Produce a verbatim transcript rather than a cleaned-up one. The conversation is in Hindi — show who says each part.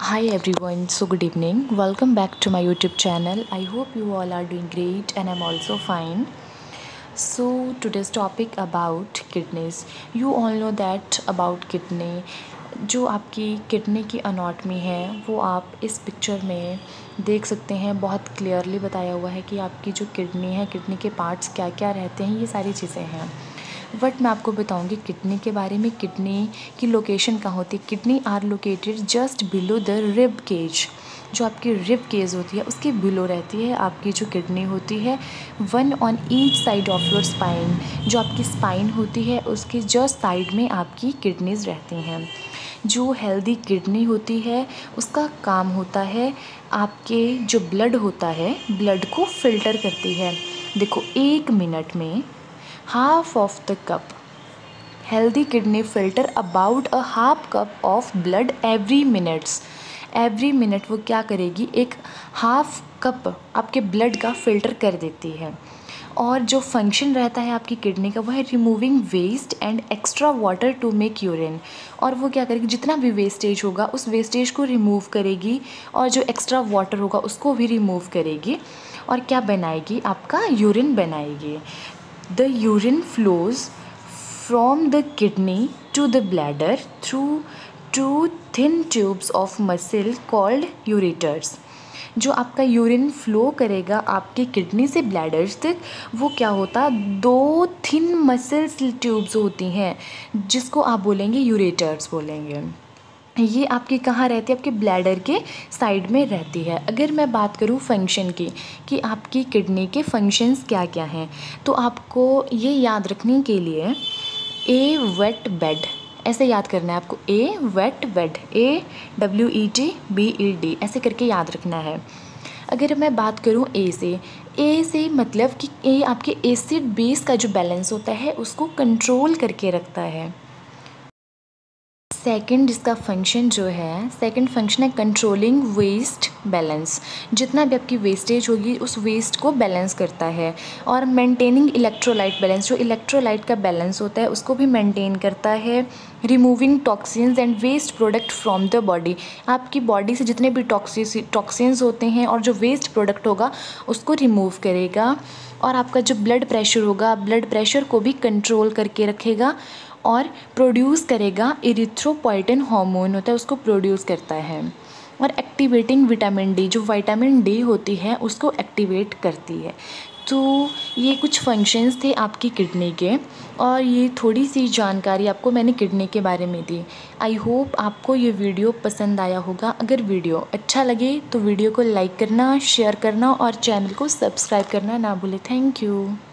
Speaker 1: Hi everyone, so good evening. Welcome back to my YouTube channel. I hope you all are doing great and I'm also fine. So today's topic about kidneys. You all know that about kidney. जो आपकी किडनी की अनाटमी है वो आप इस पिक्चर में देख सकते हैं। बहुत क्लियरली बताया हुआ है कि आपकी जो किडनी है, किडनी के पार्ट्स क्या क्या रहते हैं, ये सारी चीज़ें हैं। बट मैं आपको बताऊंगी किडनी के बारे में। किडनी की लोकेशन कहाँ होती है? Kidney are located just below the rib cage. जो आपकी रिब केज होती है उसके बिलो रहती है आपकी जो किडनी होती है। One on each side of your spine, जो आपकी स्पाइन होती है उसके जस्ट साइड में आपकी किडनीज रहती हैं। जो हेल्दी किडनी होती है उसका काम होता है आपके जो ब्लड होता है, ब्लड को फिल्टर करती है। देखो, एक मिनट में half of the cup healthy kidney filter about a half cup of blood every minutes every minute वो क्या करेगी, एक हाफ कप आपके ब्लड का फ़िल्टर कर देती है। और जो फंक्शन रहता है आपकी किडनी का वो है removing waste and extra water to make urine. और वो क्या करेगी, जितना भी वेस्टेज होगा उस वेस्टेज को रिमूव करेगी और जो एक्स्ट्रा वाटर होगा उसको भी रिमूव करेगी और क्या बनाएगी, आपका यूरिन बनाएगी। The urine flows from the kidney to the bladder through two thin tubes of muscle called ureters। जो आपका यूरिन फ्लो करेगा आपकी किडनी से ब्लैडर्स तक, वो क्या होता, दो थिन मसल्स ट्यूब्स होती हैं जिसको आप बोलेंगे यूरेटर्स बोलेंगे। ये आपकी कहाँ रहती है, आपके ब्लैडर के साइड में रहती है। अगर मैं बात करूँ फंक्शन की कि आपकी किडनी के फंक्शंस क्या क्या हैं, तो आपको ये याद रखने के लिए ए वेट बेड ऐसे याद करना है आपको। A wet bed, A W E T B E D ऐसे करके याद रखना है। अगर मैं बात करूँ ए से, ए से मतलब कि ए आपके एसिड बेस का जो बैलेंस होता है उसको कंट्रोल करके रखता है। सेकंड इसका फंक्शन जो है, सेकंड फंक्शन है कंट्रोलिंग वेस्ट बैलेंस। जितना भी आपकी वेस्टेज होगी उस वेस्ट को बैलेंस करता है। और मेंटेनिंग इलेक्ट्रोलाइट बैलेंस, जो इलेक्ट्रोलाइट का बैलेंस होता है उसको भी मेंटेन करता है। Removing toxins and waste product from the body, आपकी बॉडी से जितने भी टॉक्सिस टॉक्सिन्स होते हैं और जो वेस्ट प्रोडक्ट होगा उसको रिमूव करेगा। और आपका जो ब्लड प्रेशर होगा, ब्लड प्रेशर को भी कंट्रोल करके रखेगा और प्रोड्यूस करेगा। इरिथ्रोपोइटिन हार्मोन होता है उसको प्रोड्यूस करता है। और एक्टिवेटिंग विटामिन डी, जो विटामिन डी होती है उसको एक्टिवेट करती है। तो ये कुछ फंक्शंस थे आपकी किडनी के, और ये थोड़ी सी जानकारी आपको मैंने किडनी के बारे में दी। आई होप आपको ये वीडियो पसंद आया होगा। अगर वीडियो अच्छा लगे तो वीडियो को लाइक करना, शेयर करना और चैनल को सब्सक्राइब करना ना भूलें। Thank you.